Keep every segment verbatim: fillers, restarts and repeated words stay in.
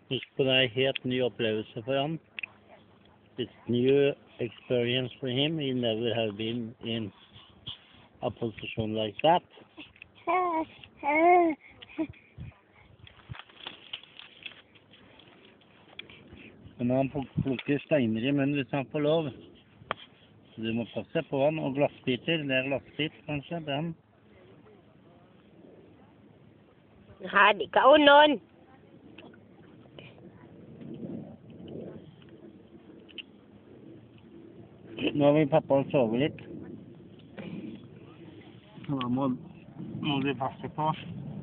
Husk på det er en helt ny opplevelse for han. It's new experience for him. He never have been in a position like that. Men når han plukker steiner i munnen hvis han får lov. Du må passe på han, og glassbiter. Det er glassbit kanskje, den. Ha, di ka unon. Nå har vi pappa og sove litt. Så da må, må vi passe på.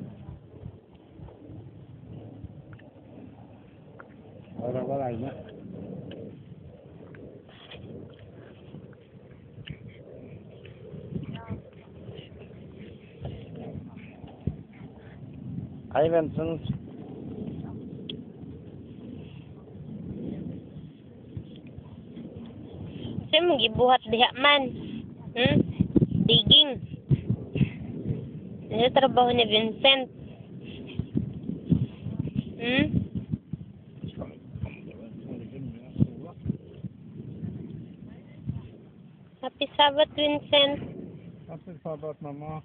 Ja, det var regne. Hei, Vincent. Sa'yo mong gibuhat diha man. Hmm? Digging. Ano trabaho ni Vincent? Hmm? Happy Sabbath, Vincent. Happy Sabbath, Mama.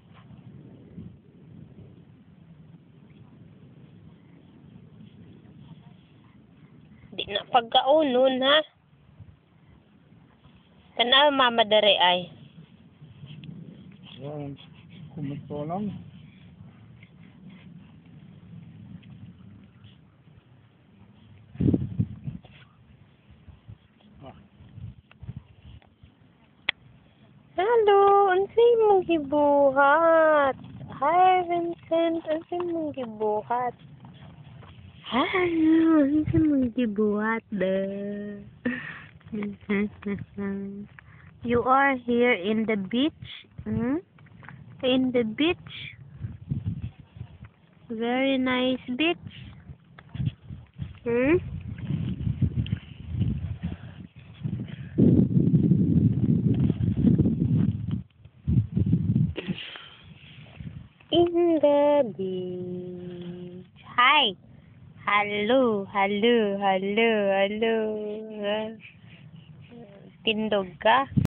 Di na pagkaunon, ha? Tanaw, mama dere ay. Yan, kumito lang. Hello, unsay mong gibuhat? Hi, Vincent, unsay mong gibuhat? Hello, unsay mong gibuhat de? You are here in the beach? Hmm? In the beach? Very nice beach. Hmm? In the beach. Hi. Hello, hello, hello, hello. Tindog ka?